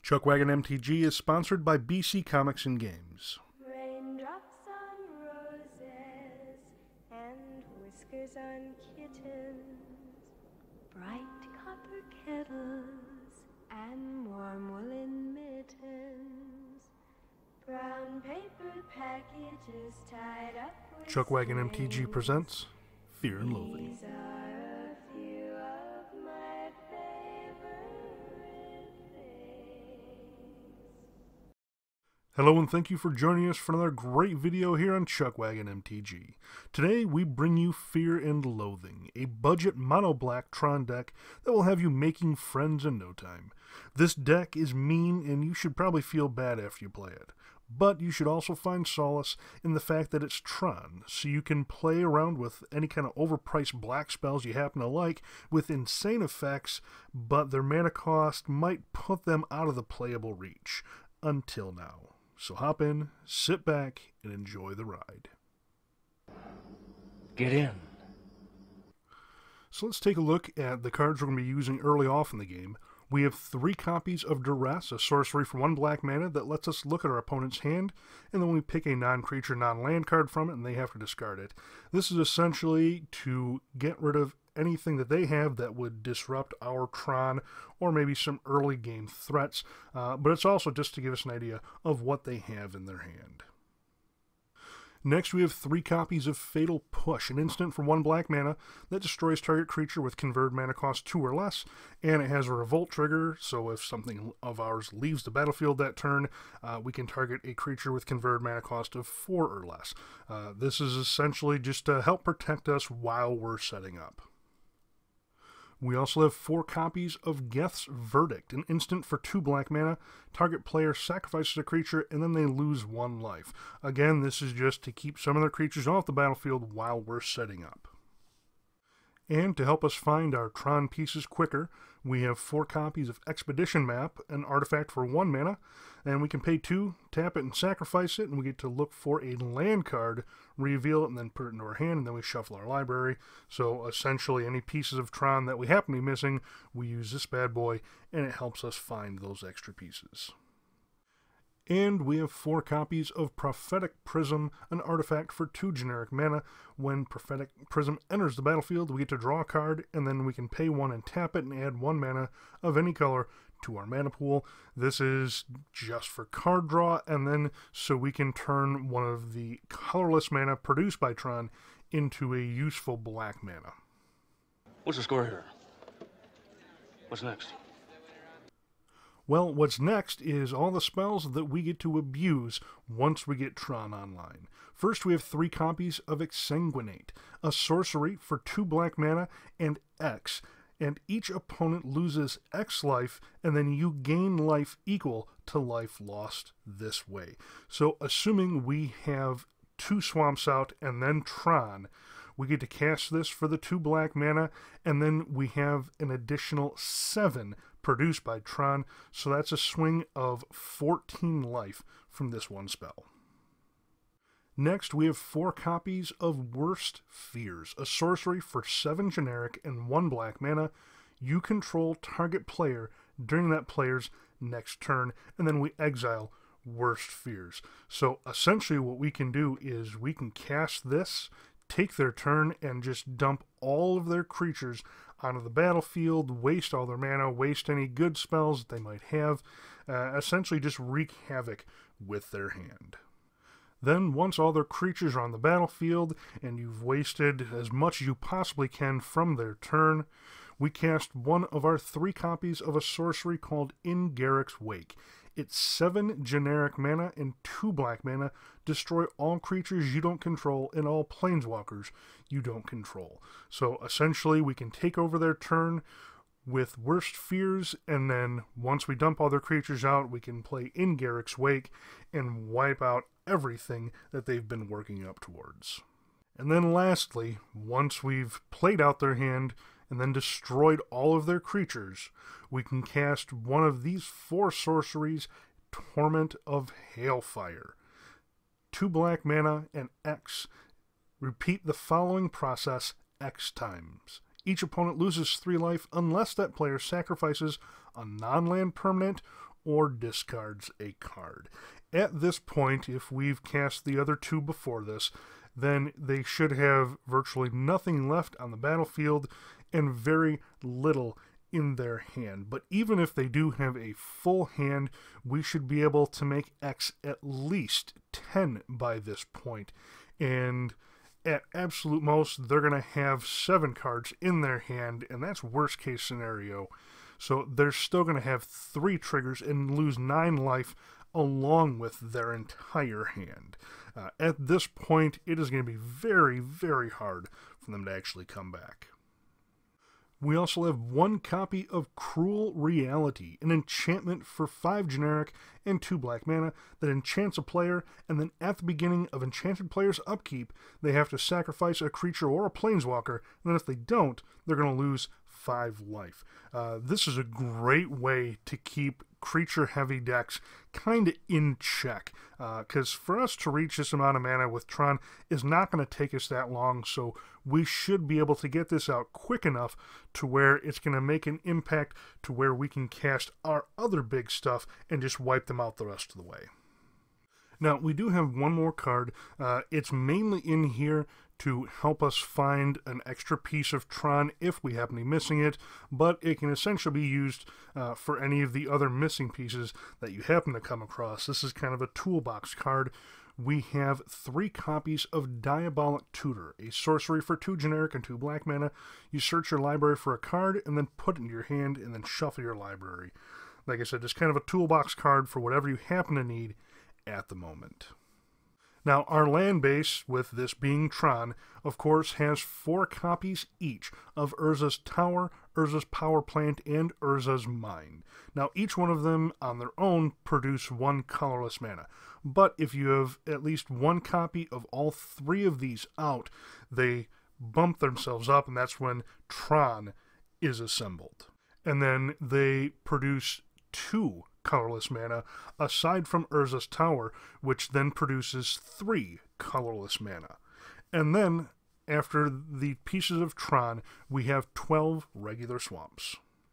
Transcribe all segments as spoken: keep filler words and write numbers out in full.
ChuckWagon M T G is sponsored by B C Comics and Games. Raindrops on roses and whiskers on kittens, bright copper kettles and warm woolen mittens, brown paper packages tied up with ChuckWagon M T G strings. presents Fear and Loathing. These are a few of my favorite things. Hello and thank you for joining us for another great video here on ChuckWagon M T G. Today we bring you Fear and Loathing, a budget mono-black Tron deck that will have you making friends in no time. This deck is mean and you should probably feel bad after you play it. But you should also find solace in the fact that it's Tron, so you can play around with any kind of overpriced black spells you happen to like with insane effects, but their mana cost might put them out of the playable reach. Until now. So hop in, sit back, and enjoy the ride. Get in. So let's take a look at the cards we're going to be using early off in the game. We have three copies of Duress, a sorcery for one black mana that lets us look at our opponent's hand, and then we pick a non-creature, non-land card from it, and they have to discard it. This is essentially to get rid of anything that they have that would disrupt our Tron, or maybe some early game threats, uh, but it's also just to give us an idea of what they have in their hand. Next, we have three copies of Fatal Push, an instant for one black mana that destroys target creature with converted mana cost two or less, and it has a revolt trigger, so if something of ours leaves the battlefield that turn, uh, we can target a creature with converted mana cost of four or less. Uh, this is essentially just to help protect us while we're setting up. We also have four copies of Geth's Verdict, an instant for two black mana. Target player sacrifices a creature and then they lose one life. Again, this is just to keep some of their creatures off the battlefield while we're setting up. And to help us find our Tron pieces quicker, we have four copies of Expedition Map, an artifact for one mana, and we can pay two, tap it and sacrifice it, and we get to look for a land card, reveal it, and then put it into our hand, and then we shuffle our library. So essentially any pieces of Tron that we happen to be missing, we use this bad boy, and it helps us find those extra pieces. And we have four copies of Prophetic Prism, an artifact for two generic mana. When Prophetic Prism enters the battlefield, we get to draw a card, and then we can pay one and tap it and add one mana of any color to our mana pool. This is just for card draw, and then so we can turn one of the colorless mana produced by Tron into a useful black mana. What's the score here? What's next? Well, what's next is all the spells that we get to abuse once we get Tron online. First, we have three copies of Exsanguinate, a sorcery for two black mana and X, and each opponent loses X life, and then you gain life equal to life lost this way. So, assuming we have two swamps out and then Tron, we get to cast this for the two black mana, and then we have an additional seven produced by Tron, so that's a swing of fourteen life from this one spell. Next, we have four copies of Worst Fears, a sorcery for seven generic and one black mana. You control target player during that player's next turn, and then we exile Worst Fears. So essentially what we can do is we can cast this, take their turn, and just dump all of their creatures onto the battlefield, waste all their mana, waste any good spells that they might have, uh, essentially just wreak havoc with their hand. Then, once all their creatures are on the battlefield, and you've wasted as much as you possibly can from their turn, we cast one of our three copies of a sorcery called In Garruk's Wake. It's seven generic mana and two black mana. Destroy all creatures you don't control and all planeswalkers you don't control. So essentially we can take over their turn with Worst Fears, and then once we dump all their creatures out, we can play In Garruk's Wake and wipe out everything that they've been working up towards. And then lastly, once we've played out their hand and then destroyed all of their creatures, we can cast one of these four sorceries, Torment of Hailfire. Two black mana and X. Repeat the following process X times. Each opponent loses three life unless that player sacrifices a non-land permanent or discards a card. At this point, if we've cast the other two before this, then they should have virtually nothing left on the battlefield and very little in their hand. But even if they do have a full hand, we should be able to make X at least ten by this point. And at absolute most, they're going to have seven cards in their hand, and that's worst case scenario. So they're still going to have three triggers and lose nine life along with their entire hand. Uh, at this point, it is going to be very, very hard for them to actually come back. We also have one copy of Cruel Reality, an enchantment for five generic and two black mana that enchants a player, and then at the beginning of enchanted player's upkeep, they have to sacrifice a creature or a planeswalker, and then if they don't, they're going to lose five life. Uh, this is a great way to keep creature-heavy decks kind of in check, because uh, for us to reach this amount of mana with Tron is not going to take us that long, so we should be able to get this out quick enough to where it's going to make an impact to where we can cast our other big stuff and just wipe them out the rest of the way. Now, we do have one more card. Uh, it's mainly in here to help us find an extra piece of Tron if we happen to be missing it, but it can essentially be used uh, for any of the other missing pieces that you happen to come across. This is kind of a toolbox card. We have three copies of Diabolic Tutor, a sorcery for two generic and two black mana. You search your library for a card and then put it in your hand and then shuffle your library. Like I said, just kind of a toolbox card for whatever you happen to need at the moment. Now, our land base, with this being Tron, of course, has four copies each of Urza's Tower, Urza's Power Plant, and Urza's Mine. Now, each one of them on their own produce one colorless mana. But if you have at least one copy of all three of these out, they bump themselves up, and that's when Tron is assembled. And then they produce two colorless mana, aside from Urza's Tower, which then produces three colorless mana. And then, after the pieces of Tron, we have twelve regular swamps.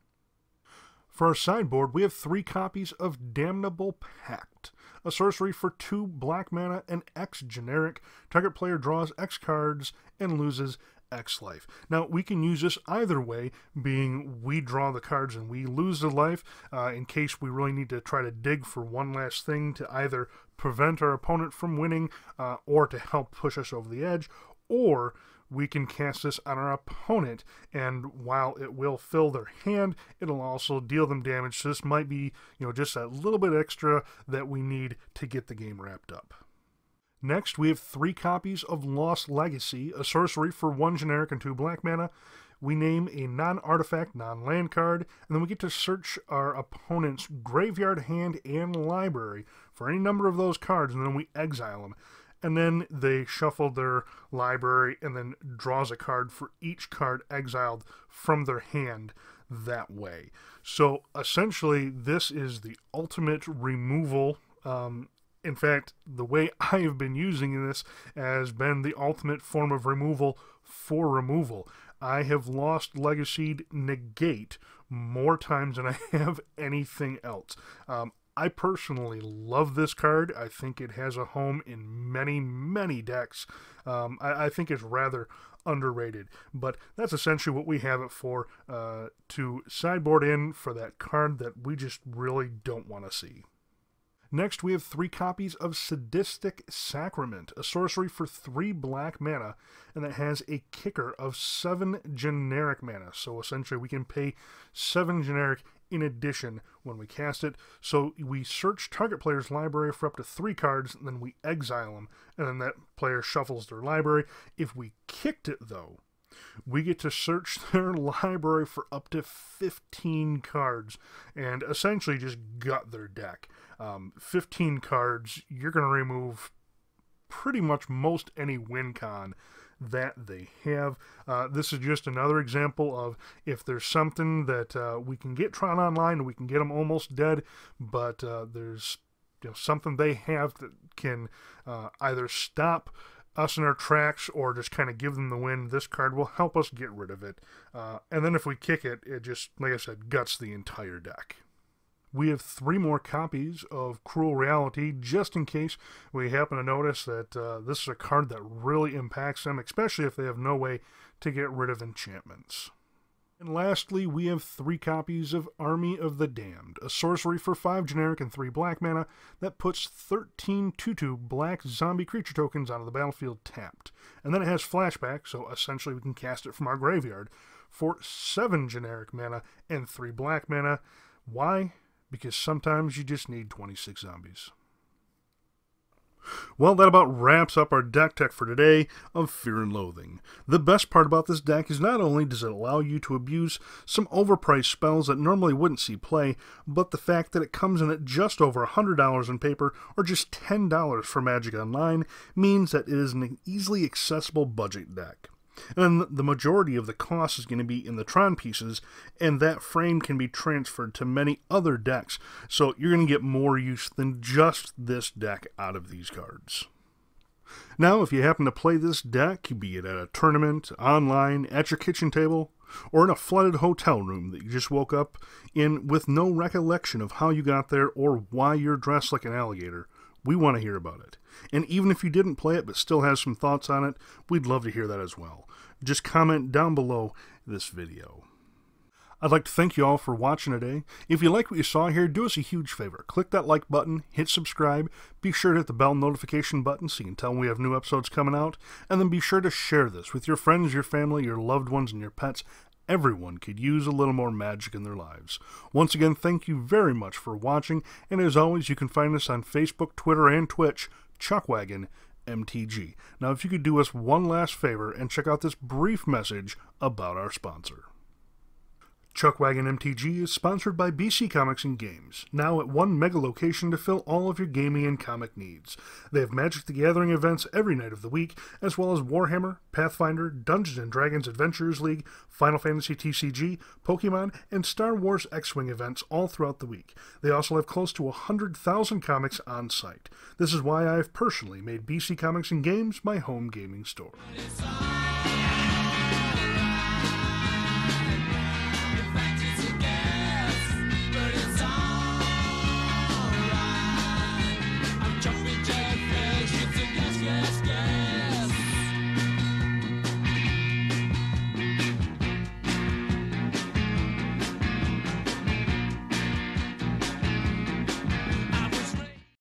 For our sideboard, we have three copies of Damnable Pact, a sorcery for two black mana and X generic. Target player draws X cards and loses X life. Now, we can use this either way, being we draw the cards and we lose the life, uh, in case we really need to try to dig for one last thing to either prevent our opponent from winning uh, or to help push us over the edge, or we can cast this on our opponent, and while it will fill their hand, it'll also deal them damage. So this might be, you know, just a little bit extra that we need to get the game wrapped up. Next, we have three copies of Lost Legacy, a sorcery for one generic and two black mana. We name a non-artifact, non-land card, and then we get to search our opponent's graveyard, hand, and library for any number of those cards, and then we exile them. And then they shuffle their library and then draws a card for each card exiled from their hand that way. So essentially, this is the ultimate removal. Um, in fact, the way I have been using this has been the ultimate form of removal for removal. I have lost Legacied Negate more times than I have anything else. Um, I personally love this card. I think it has a home in many, many decks. Um, I, I think it's rather underrated, but that's essentially what we have it for, uh, to sideboard in for that card that we just really don't want to see. Next, we have three copies of Sadistic Sacrament, a sorcery for three black mana, and that has a kicker of seven generic mana. So essentially, we can pay seven generic in addition when we cast it. So we search target player's library for up to three cards, and then we exile them, and then that player shuffles their library. If we kicked it, though, we get to search their library for up to fifteen cards and essentially just gut their deck. Um, fifteen cards, you're going to remove pretty much most any win con that they have. Uh, this is just another example of if there's something that uh, we can get Tron online, we can get them almost dead, but uh, there's, you know, something they have that can uh, either stop us in our tracks or just kind of give them the win. This card will help us get rid of it. Uh, and then if we kick it, it just, like I said, guts the entire deck. We have three more copies of Cruel Reality, just in case we happen to notice that uh, this is a card that really impacts them, especially if they have no way to get rid of enchantments. And lastly, we have three copies of Army of the Damned, a sorcery for five generic and three black mana that puts thirteen two two black zombie creature tokens onto the battlefield tapped. And then it has flashback, so essentially we can cast it from our graveyard for seven generic mana and three black mana. Why? Because sometimes you just need twenty-six zombies. Well, that about wraps up our deck tech for today of Fear and Loathing. The best part about this deck is not only does it allow you to abuse some overpriced spells that normally wouldn't see play, but the fact that it comes in at just over one hundred dollars in paper or just ten dollars for Magic Online means that it is an easily accessible budget deck. And the majority of the cost is going to be in the TRON pieces, and that frame can be transferred to many other decks, so you're going to get more use than just this deck out of these cards. Now, if you happen to play this deck, be it at a tournament, online, at your kitchen table, or in a flooded hotel room that you just woke up in with no recollection of how you got there or why you're dressed like an alligator, we want to hear about it. And even if you didn't play it but still have some thoughts on it, we'd love to hear that as well. Just comment down below this video. I'd like to thank you all for watching today. If you like what you saw here, do us a huge favor. Click that like button, hit subscribe, be sure to hit the bell notification button so you can tell when we have new episodes coming out, and then be sure to share this with your friends, your family, your loved ones, and your pets. Everyone could use a little more magic in their lives. Once again, thank you very much for watching, and as always, you can find us on Facebook, Twitter, and Twitch, ChuckWagon M T G. Now, if you could do us one last favor and check out this brief message about our sponsor. ChuckWagon M T G is sponsored by B C Comics and Games, now at one mega location to fill all of your gaming and comic needs. They have Magic the Gathering events every night of the week, as well as Warhammer, Pathfinder, Dungeons and Dragons Adventurers League, Final Fantasy T C G, Pokemon, and Star Wars X-Wing events all throughout the week. They also have close to one hundred thousand comics on site. This is why I have personally made B C Comics and Games my home gaming store.